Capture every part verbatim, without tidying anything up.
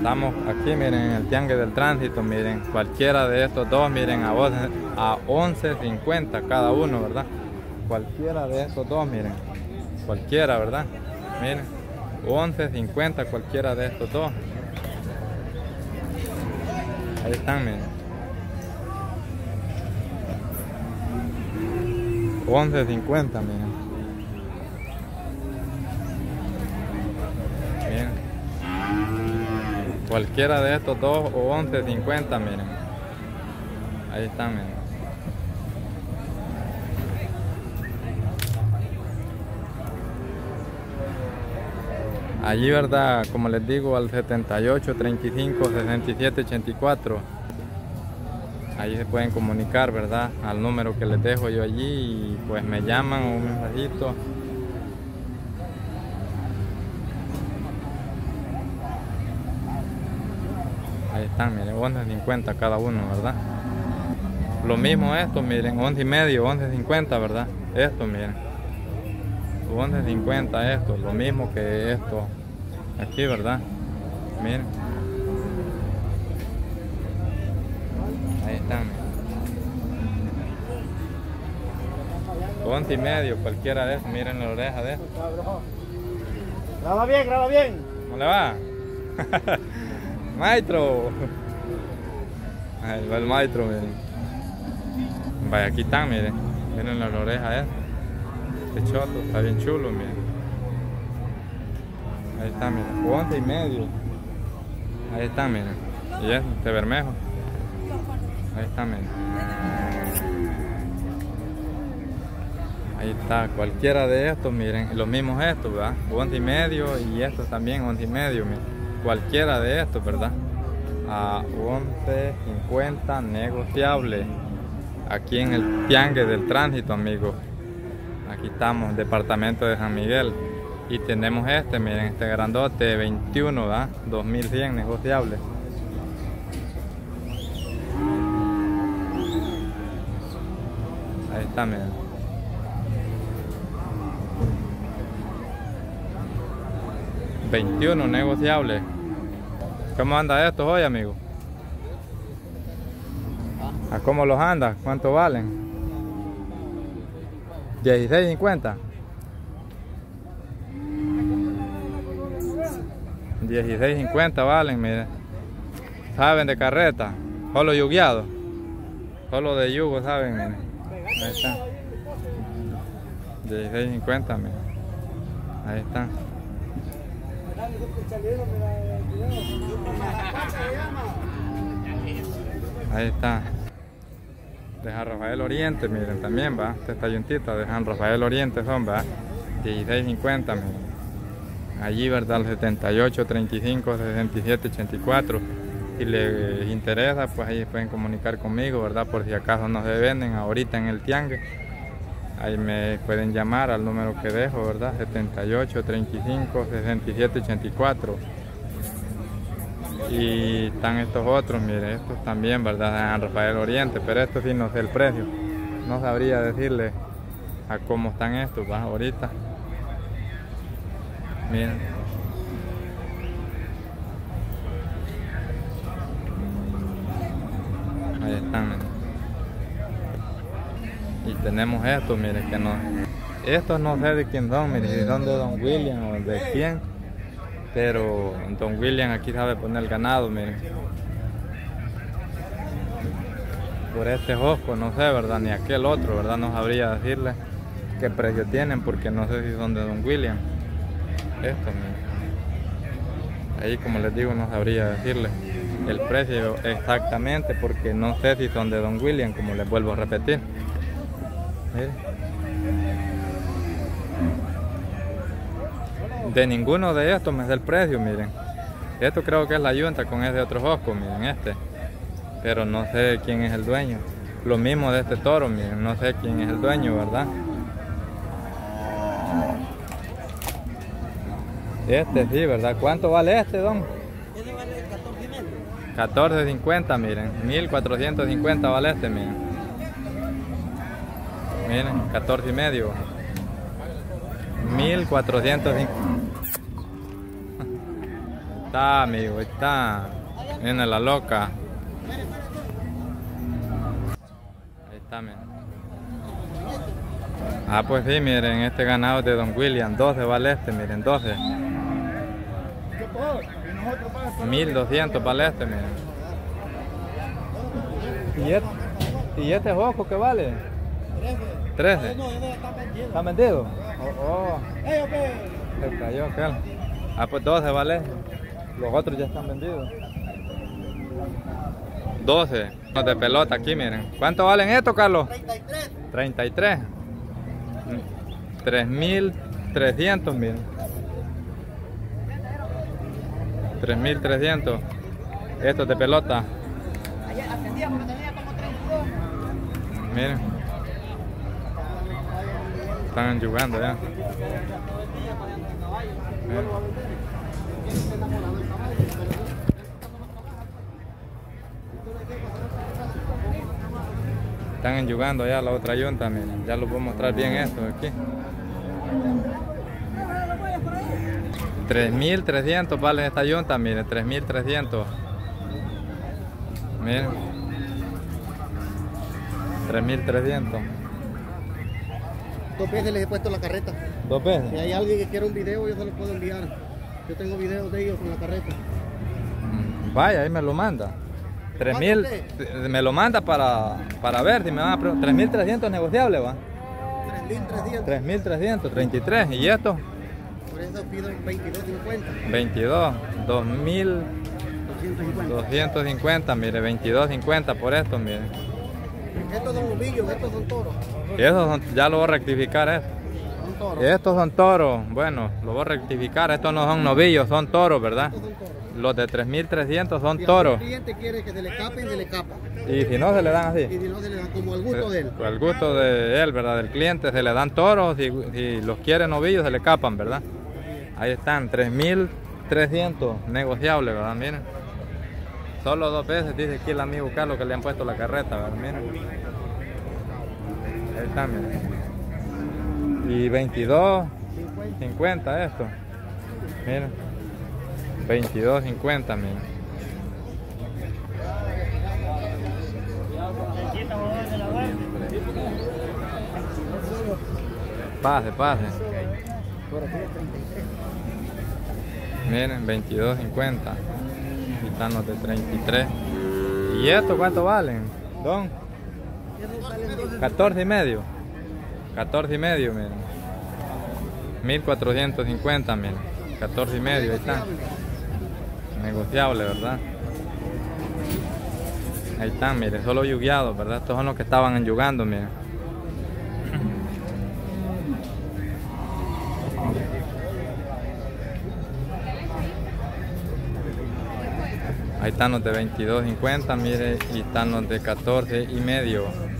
Estamos aquí, miren, en el tiangue del tránsito, miren, cualquiera de estos dos, miren, a once cincuenta cada uno, ¿verdad? Cualquiera de estos dos, miren, cualquiera, ¿verdad? Miren, once cincuenta cualquiera de estos dos. Ahí están, miren. once cincuenta, miren. Miren. Cualquiera de estos dos o once cincuenta, miren. Ahí están, miren. Allí, verdad, como les digo, al setenta y ocho, treinta y cinco, sesenta y siete, ochenta y cuatro. Ahí se pueden comunicar, verdad, al número que les dejo yo allí y pues me llaman o un mensajito. Ahí están, miren, once cincuenta cada uno, ¿verdad? Lo mismo esto, miren, once y medio, once cincuenta, ¿verdad? Esto, miren. once cincuenta esto, lo mismo que esto. Aquí, ¿verdad? Miren. Ahí están, miren. once y medio, cualquiera de estos, miren la oreja de esto. Graba bien, graba bien. ¿Cómo le va? Maestro. Ahí va el maestro, miren. Vaya, aquí están, miren. Miren la oreja esta. Este choto, está bien chulo, miren. Ahí está, miren. once y medio. Ahí está, miren. Y este bermejo. Ahí está, miren. Ahí está, cualquiera de estos, miren. Los mismos estos, ¿verdad? once y medio y estos también once y medio, miren. Cualquiera de estos, ¿verdad? A once cincuenta negociable. Aquí en el tiangue del tránsito, amigos. Aquí estamos, departamento de San Miguel. Y tenemos este, miren, este grandote veintiuno, ¿verdad? dos mil cien negociable. Ahí está, miren. veintiuno negociable. ¿Cómo anda esto hoy, amigo? ¿A cómo los anda? ¿Cuánto valen? dieciséis cincuenta. dieciséis cincuenta valen, miren. Saben de carreta, solo yugueado. Solo de yugo, saben, miren. Ahí está. dieciséis cincuenta, miren. Ahí están. Ahí está. De San Rafael Oriente, miren, también va. Esta yuntita de San Rafael Oriente son, va. dieciséis cincuenta, miren. Allí, verdad, el setenta y ocho, treinta y cinco, sesenta y siete, ochenta y cuatro. Si les interesa, pues ahí pueden comunicar conmigo, verdad, por si acaso no se venden ahorita en el tiangue. Ahí me pueden llamar al número que dejo, verdad, setenta y ocho, treinta y cinco, sesenta y siete, ochenta y cuatro. Y están estos otros, miren, estos también, verdad, de San Rafael Oriente, pero estos sí no sé el precio. No sabría decirle a cómo están estos, va, ahorita. Miren. Ahí están, miren. Y tenemos estos, miren, que no. Estos no sé de quién son, miren, si son de Don William o de quién. Pero Don William aquí sabe poner el ganado, miren. Por este josco, no sé, verdad, ni aquel otro, verdad, no sabría decirle qué precio tienen, porque no sé si son de Don William. Estos, miren. Ahí, como les digo, no sabría decirle el precio exactamente, porque no sé si son de Don William, como les vuelvo a repetir. Miren. De ninguno de estos me sé el precio, miren. Esto creo que es la yunta con ese otro josco, miren, este. Pero no sé quién es el dueño. Lo mismo de este toro, miren, no sé quién es el dueño, ¿verdad? Este sí, ¿verdad? ¿Cuánto vale este, don? Este vale catorce y medio. catorce cincuenta, miren. mil cuatrocientos cincuenta vale este, miren. Miren, catorce y medio. mil cuatrocientos cincuenta. está, amigo, ahí está. Viene la loca. Ahí está, miren. Ah, pues sí, miren, este ganado de Don William, doce vale este, miren, doce. mil doscientos vale este, miren. ¿Y este, y este ojo qué vale? trece. ¿Está vendido? Oh, oh. Se cayó aquel. Ah, pues doce vale. Los otros ya están vendidos. doce. Los de pelota aquí, miren. ¿Cuánto valen estos, Carlos? treinta y tres. treinta y tres. tres mil trescientos, miren. tres mil trescientos. Estos de pelota. Miren. Están jugando ya. Miren. Están enjugando ya la otra yunta, miren. Ya les voy a mostrar bien esto aquí. tres mil trescientos vale esta yunta, miren, tres mil trescientos. Miren. tres mil trescientos. Dos veces les he puesto la carreta. ¿Dos veces? Si hay alguien que quiera un video, yo se lo puedo enviar. Yo tengo videos de ellos con la carreta. Vaya, ahí me lo manda. tres mil, me lo manda para, para ver si me van a preguntar. tres mil trescientos negociable, va. tres mil trescientos. tres mil trescientos, treinta y tres. ¿Y esto? Por eso pido veintidós cincuenta. veintidós, dos mil doscientos cincuenta, mire, veintidós cincuenta por esto, mire. Estos son novillos, estos son toros. Y esos son, ya lo voy a rectificar eso. Son toros. Estos son toros, bueno, lo voy a rectificar, estos no son novillos, son toros, ¿verdad? Estos son toros. Los de tres mil trescientos son Si toros. el cliente quiere que se le escapen, se le escapa. Y si no, se le dan Y así. si no, se le dan como al gusto de él. Al gusto de él, ¿verdad? Del cliente, se le dan toros, si, si los quiere novillos, se le capan, ¿verdad? Ahí están, tres mil trescientos negociables, ¿verdad? Miren. Solo dos veces dice aquí el amigo Carlos que le han puesto la carreta, ¿verdad? Miren. Ahí está, miren. Y veintidós cincuenta esto. Miren. veintidós cincuenta, miren. Pase, pase. Miren, veintidós cincuenta. Y están los de treinta y tres. ¿Y esto cuánto valen? Don. catorce y medio. catorce y medio, miren. mil cuatrocientos cincuenta, miren. catorce y medio, ahí está. Negociable, ¿verdad? Ahí están, miren, solo yugueados, ¿verdad? Estos son los que estaban enyugando, miren. Ahí están los de veintidós cincuenta, mire, y están los de catorce y medio.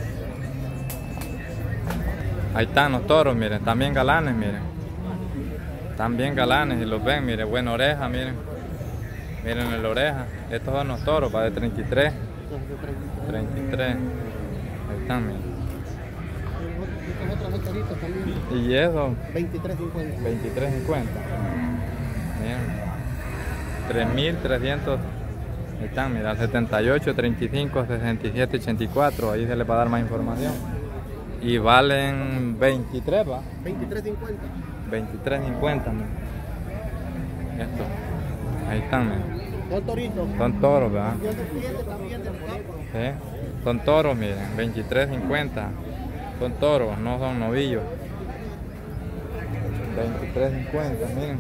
Ahí están los toros, miren, también galanes, miren. Están bien galanes y los ven, miren, buena oreja, miren. Miren la oreja. Estos son los toros, para de treinta y tres. treinta y tres. Ahí están, miren. Estos otros toritos también. Y eso, veintitrés cincuenta. veintitrés cincuenta. Miren. tres mil trescientos. Ahí están, mira, setenta y ocho, treinta y cinco, sesenta y siete, ochenta y cuatro. Ahí se les va a dar más información. Y valen veintitrés, ¿va? veintitrés cincuenta. veintitrés cincuenta, esto. Ahí están, miren. Son toritos. Son toros, ¿verdad? Yo soy cliente también del campo. ¿Sí? Son toros, miren, veintitrés cincuenta. Son toros, no son novillos. veintitrés cincuenta, miren.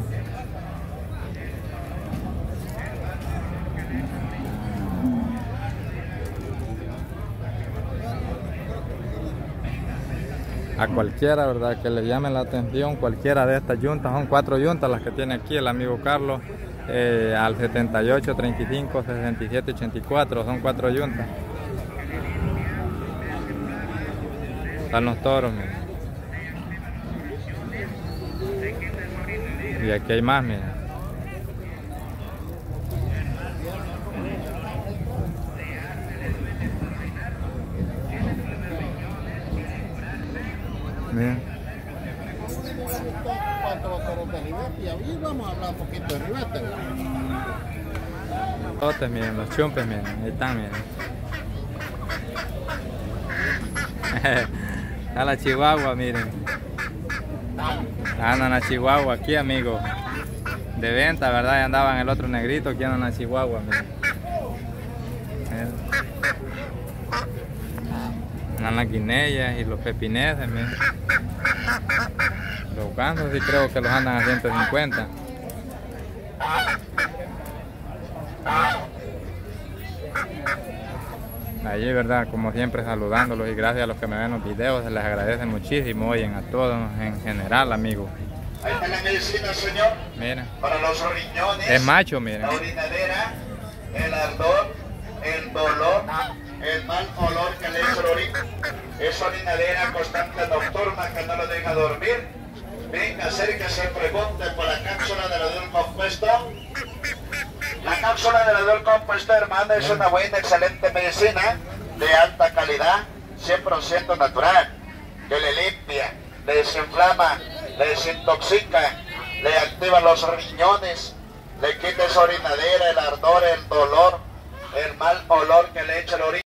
A cualquiera, ¿verdad?, que le llame la atención, cualquiera de estas yuntas, son cuatro yuntas las que tiene aquí el amigo Carlos, eh, al setenta y ocho, treinta y cinco, sesenta y siete, ochenta y cuatro, son cuatro yuntas. Están los toros, miren. Y aquí hay más, miren. Miren. ¿Cuánto va a ser el de ribete? Y ahí vamos a hablar un poquito de ribete. Otros, miren, los chumpes, miren, ahí están, miren. Está la chihuahua, miren. Andan la chihuahua aquí, amigos. De venta, ¿verdad? Y andaban el otro negrito, aquí andan la chihuahua, miren. Andan las guineyas y los pepineses, miren. Los gansos sí creo que los andan a ciento cincuenta. Allí, verdad, como siempre saludándolos y gracias a los que me ven los videos, se les agradece muchísimo, oyen a todos en general, amigos. Ahí está la medicina, señor. Miren. Para los riñones. Es macho, miren. La orinadera, el ardor, el dolor, el mal olor que le echa el orín. Es orinadera constante nocturna que no lo deja dormir. Venga, acérquese, pregunte por la cápsula del adulto compuesto. La cápsula del adulto compuesto, hermano, es una buena, excelente medicina de alta calidad, cien por ciento natural, que le limpia, le desinflama, le desintoxica, le activa los riñones, le quita esa orinadera, el ardor, el dolor, el mal olor que le echa el orina.